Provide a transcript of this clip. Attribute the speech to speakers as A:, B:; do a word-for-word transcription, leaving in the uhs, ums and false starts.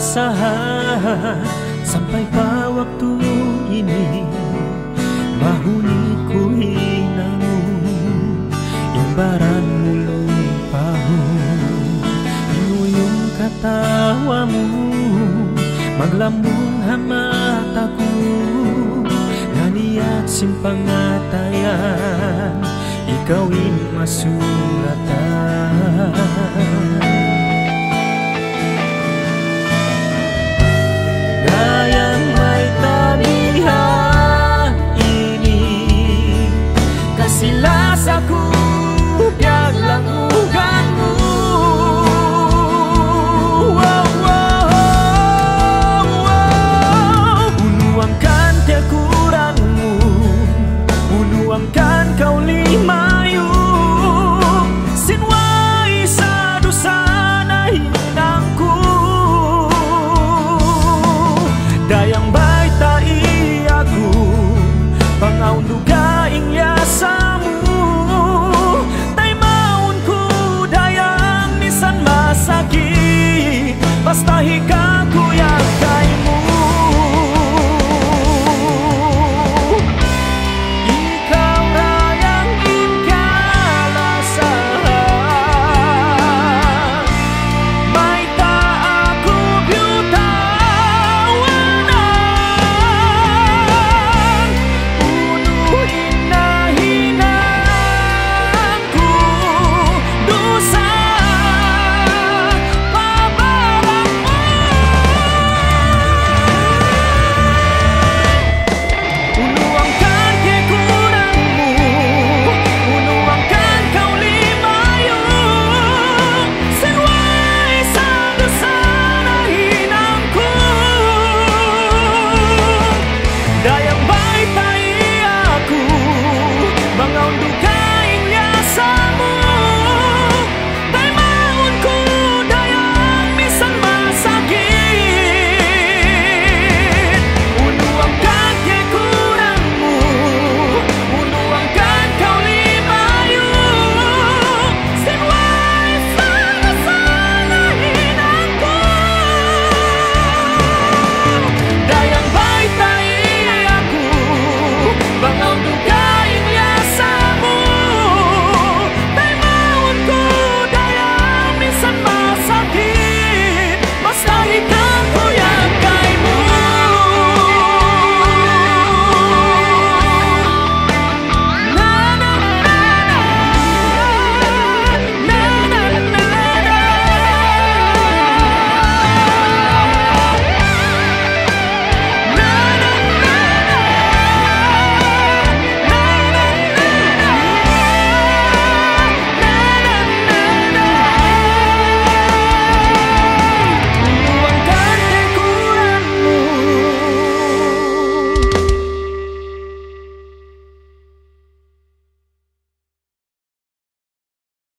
A: asahan sampai pa waktu ini mahuni ku hinangu imbaran mulu pahu inuyung katawamu maglambung hamataku nganiat simpangatayan ikawin masuratan. Gayang may tabihan ini kasilas aku biag languganmu. Wow, wow, wow. Unuangkan kekuranganmu, unuangkan kau limayu sinwai sadusana hinangku dayang baik tak iaku pangaun duga ing yasamu tay maunku dayang nisan masakit basta hika